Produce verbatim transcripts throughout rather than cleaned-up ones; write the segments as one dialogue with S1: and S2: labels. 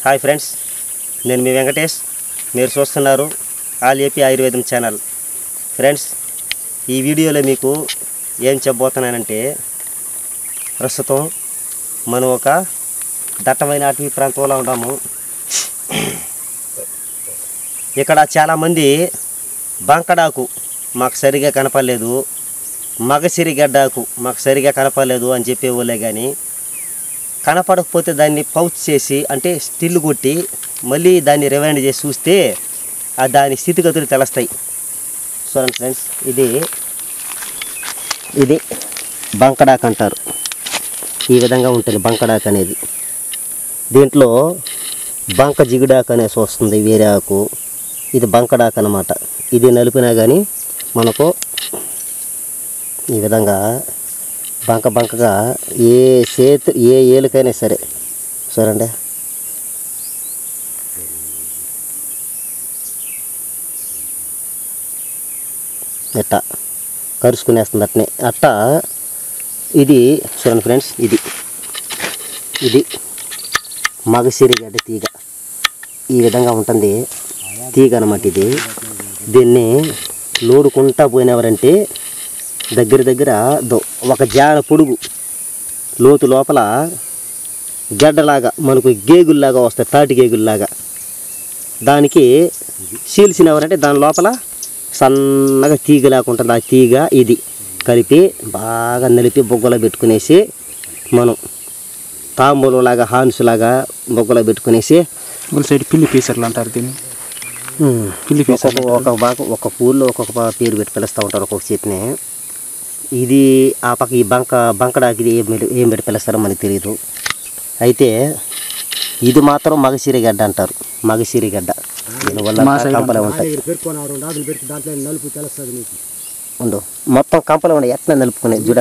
S1: Hi friends, నేను మీ వెంకటేష్. మీరు చూస్తున్నారు all AP Ayurvedam channel. Friends, ఈ వీడియోలో మీకు ఏం చెప్పబోతున్నానంటే, ప్రస్తుతం మనం ఒక దట్టమైన అటవీ ప్రాంతంలో ఉన్నాము. ఇక్కడ చాలామంది బంకడాకు మాకు సరిగా కనపడలేదు, మగసిరిగడ్డాకు మాకు సరిగా కనపడలేదు అని చెప్పేవాళ్ళే. కానీ కనపడకపోతే దాన్ని పౌచ్ చేసి అంటే స్టిల్ కొట్టి మళ్ళీ దాన్ని రివైండ్ చేసి చూస్తే ఆ దాని స్థితిగతులు తెలుస్తాయి. చూడండి ఫ్రెండ్స్, ఇది ఇది బంకడాక్ అంటారు. ఈ విధంగా ఉంటుంది బంకడాక్ అనేది. దీంట్లో బంక జిగుడాకు అనేసి వస్తుంది, వేరే ఆకు. ఇది బంకడాక్ అన్నమాట. ఇది నలిపినా కానీ మనకు ఈ విధంగా బంక బంకగా ఏ చేతి ఏ ఏలుకైనా సరే చూడండి. ఎట్టా కరుచుకునేస్తుంది అట్నే అట్టా. ఇది చూడండి ఫ్రెండ్స్, ఇది ఇది మగసిరిగడ్డ తీగ. ఈ విధంగా ఉంటుంది తీగ అన్నమాట. ఇది దీన్ని లోడుకుంటా పోయినవరంటే దగ్గర దగ్గర ఒక జాడ పొడుగు లోతు లోపల గడ్డలాగా మనకు గేగుల్లాగా వస్తాయి, తాటి గేగుల్లాగా. దానికి చీల్చినవరంటే దాని లోపల సన్నగా తీగ లేకుంటుంది. ఆ తీగ ఇది కలిపి బాగా నలిపి బొగ్గలో పెట్టుకునేసి మనం తాంబూలంలాగా హాన్సులాగా బొగ్గలో పెట్టుకునేసి
S2: సైడ్ పిల్లి పీసర్లు అంటారు దీన్ని. పిల్లి పీసర్
S1: ఒక బాగా ఒక పూల్లో ఒక్కొక్క పేరు పెట్టి పిలుస్తూ ఉంటారు ఒక్కొక్క చెట్టుని. ఇది ఆ పక్క ఈ బంక బంకడాకి ఇది ఏం ఏం పెట్టి పిలుస్తారో మనకు తెలియదు. అయితే ఇది మాత్రం మగసిరిగడ్డ అంటారు. మగసిరిగడ్డ దీనివల్ల కంపలే ఉంటాయి. ఉండు మొత్తం కంపలు ఉన్నాయి. ఎట్లా నలుపుకునే చూడ.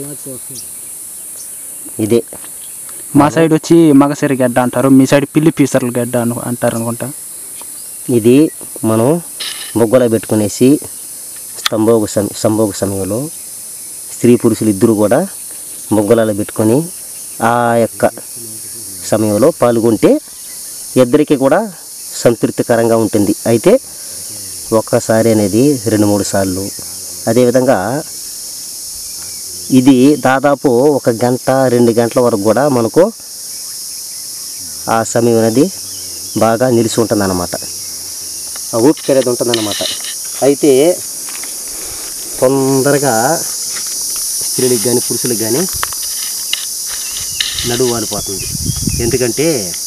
S1: ఇదే
S2: మా సైడ్ వచ్చి మగసిరి గడ్డ అంటారు, మీ సైడ్ పిల్లి పీసర్ల గడ్డ అను అంటారు అనుకుంటా.
S1: ఇది మనం బొగ్గలో పెట్టుకునేసి స్తంభోగ సమ సంభోగ సమయంలో స్త్రీ పురుషులు ఇద్దరు కూడా బొగ్గలలో పెట్టుకొని ఆ యొక్క సమయంలో పాల్గొంటే ఇద్దరికి కూడా సంతృప్తికరంగా ఉంటుంది. అయితే ఒక్కసారి అనేది రెండు మూడు సార్లు. అదేవిధంగా ఇది దాదాపు ఒక గంట రెండు గంటల వరకు కూడా మనకు ఆ సమయం అనేది బాగా నిలిచి ఉంటుంది అన్నమాట. ఆ ఊపిరి అనేది ఉంటుందన్నమాట. అయితే తొందరగా స్త్రీలకు కానీ పురుషులకు కానీ నడువు వాలిపోతుంది. ఎందుకంటే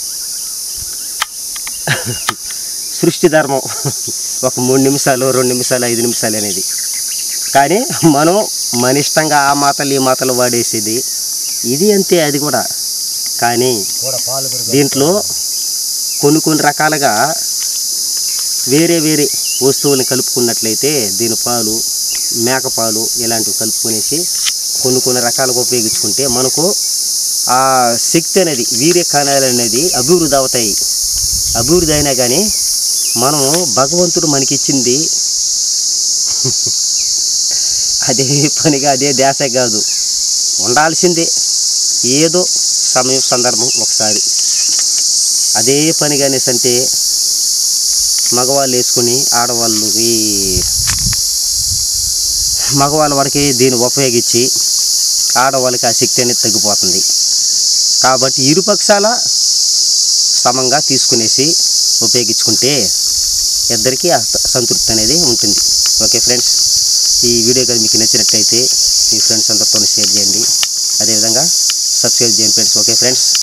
S1: సృష్టి ధర్మం ఒక మూడు నిమిషాలు రెండు నిమిషాలు ఐదు నిమిషాలు అనేది. కానీ మనం మన ఇష్టంగా ఆ మాటలు ఈ మాటలు వాడేసేది ఇది అంతే. అది కూడా కానీ దీంట్లో కొన్ని కొన్ని రకాలుగా వేరే వేరే వస్తువులను కలుపుకున్నట్లయితే దీని పాలు మేకపాలు ఇలాంటివి కలుపుకునేసి కొన్ని కొన్ని రకాలుగా ఉపయోగించుకుంటే మనకు ఆ శక్తి అనేది వీర్య కణాలు అనేది అభివృద్ధి అవుతాయి. అభివృద్ధి అయినా కానీ మనం భగవంతుడు మనకిచ్చింది అదే పనిగా అదే ధ్యాస కాదు, ఉండాల్సిందే ఏదో సమయం సందర్భం ఒకసారి అదే పనిగా అనేసి అంటే మగవాళ్ళు వేసుకుని ఆడవాళ్ళు ఈ మగవాళ్ళ వరకే దీన్ని ఉపయోగించి ఆడవాళ్ళకి ఆ శక్తి అనేది తగ్గిపోతుంది. కాబట్టి ఇరుపక్షాల సమంగా తీసుకునేసి ఉపయోగించుకుంటే ఇద్దరికీ ఆ సంతృప్తి అనేది ఉంటుంది. ఓకే ఫ్రెండ్స్, ఈ వీడియో కానీ మీకు నచ్చినట్లయితే మీ ఫ్రెండ్స్ అందరితో షేర్ చేయండి. అదేవిధంగా సబ్స్క్రైబ్ చేయండి ఫ్రెండ్స్. Okay friends.